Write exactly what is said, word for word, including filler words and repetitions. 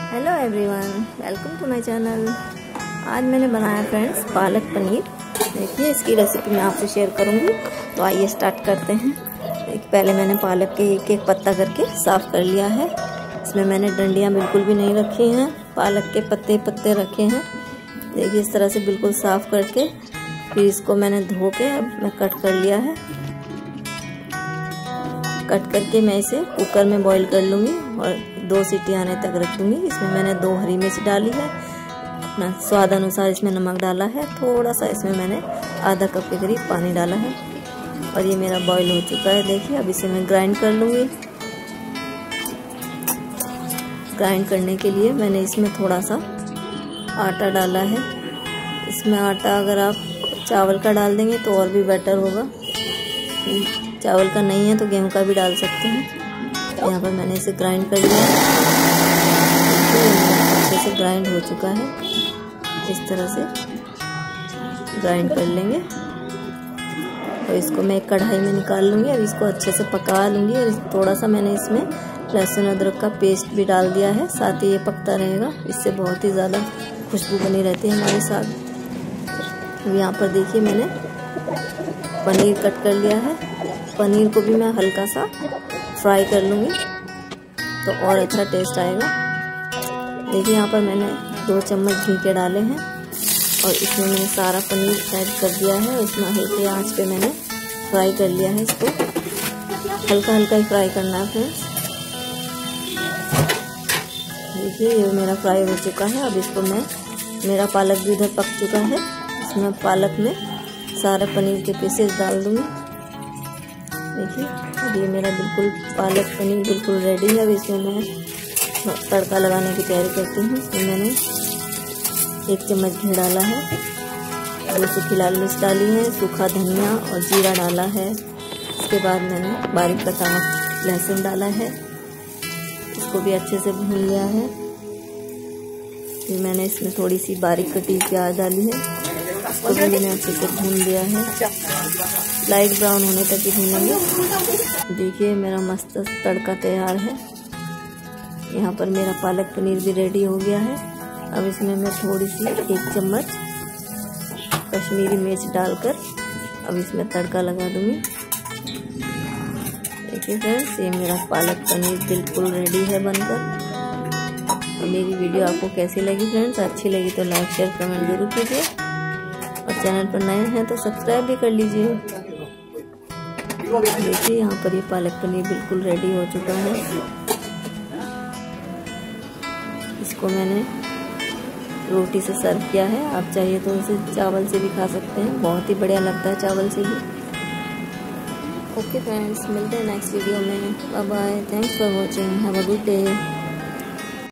Hello everyone, welcome to my channel. आज मैंने बनाया फ्रेंड्स पालक पनीर। देखिए इसकी रेसिपी मैं आपसे शेयर करूंगी। तो आइए स्टार्ट करते हैं। देखिए पहले मैंने पालक के एक एक पत्ता करके साफ़ कर लिया है। इसमें मैंने डंडियां बिल्कुल भी नहीं रखी हैं, पालक के पत्ते पत्ते रखे हैं। देखिए इस तरह से बिल्कुल साफ़ करके फिर इसको मैंने धो के अब मैं कट कर लिया है। कट करके मैं इसे कुकर में बॉईल कर लूँगी और दो सीटी आने तक रख दूँगी। इसमें मैंने दो हरी मिर्च डाली है, अपना स्वाद अनुसार इसमें नमक डाला है, थोड़ा सा इसमें मैंने आधा कप के करीब पानी डाला है और ये मेरा बॉईल हो चुका है। देखिए अब इसे मैं ग्राइंड कर लूँगी। ग्राइंड करने के लिए मैंने इसमें थोड़ा सा आटा डाला है। इसमें आटा अगर आप चावल का डाल देंगे तो और भी बेटर होगा। चावल का नहीं है तो गेहूं का भी डाल सकते हैं। यहाँ पर मैंने इसे ग्राइंड कर लिया है। अच्छे से ग्राइंड हो चुका है। इस तरह से ग्राइंड कर लेंगे और इसको मैं एक कढ़ाई में निकाल लूँगी। अब इसको अच्छे से पका लूँगी और थोड़ा सा मैंने इसमें लहसुन अदरक का पेस्ट भी डाल दिया है, साथ ही ये पकता रहेगा। इससे बहुत ही ज़्यादा खुशबू बनी रहती है हमारे साथ। अब यहाँ पर देखिए मैंने पनीर कट कर लिया है। पनीर को भी मैं हल्का सा फ्राई कर लूँगी तो और अच्छा टेस्ट आएगा। देखिए यहाँ पर मैंने दो चम्मच घी के डाले हैं और इसमें मैंने सारा पनीर ऐड कर दिया है। इसमें हल्के आंच पे मैंने फ्राई कर लिया है। इसको हल्का हल्का ही फ्राई करना है फ्रेंड्स। देखिए ये मेरा फ्राई हो चुका है। अब इसको मैं मेरा पालक भी इधर पक चुका है। इसमें पालक में सारे पनीर के पीसेस डाल दूँगी। देखिए अब ये मेरा बिल्कुल पालक पनीर बिल्कुल रेडी है। अब इसमें मैं तड़का लगाने की तैयारी करती हूँ। इसमें मैंने एक चम्मच घी डाला है, दो सूखी लाल मिर्च डाली है, सूखा धनिया और जीरा डाला है। इसके बाद मैंने बारीक कटा लहसुन डाला है, इसको भी अच्छे से भून लिया है। फिर मैंने इसमें थोड़ी सी बारीक कटी प्याज डाली है, इसको भी मैंने अच्छे से भून लिया है। लाइट ब्राउन होने तक ही भूनेंगे। देखिए मेरा मस्त तड़का तैयार है। यहाँ पर मेरा पालक पनीर भी रेडी हो गया है। अब इसमें मैं थोड़ी सी एक चम्मच कश्मीरी मिर्च डालकर अब इसमें तड़का लगा दूँगी। देखिए फ्रेंड्स ये मेरा पालक पनीर बिल्कुल रेडी है बनकर। और मेरी वीडियो आपको कैसी लगी फ्रेंड्स? अच्छी लगी तो लाइक शेयर कमेंट जरूर कीजिए और चैनल पर नए हैं तो सब्सक्राइब भी कर लीजिए। देखिए यहाँ पर ये पालक पनीर बिल्कुल रेडी हो चुका है। इसको मैंने रोटी से सर्व किया है। आप चाहिए तो इसे चावल से भी खा सकते हैं, बहुत ही बढ़िया लगता है चावल से भी। ओके फ्रेंड्स, मिलते हैं नेक्स्ट वीडियो में। Bye bye, thanks for watching, have a good day.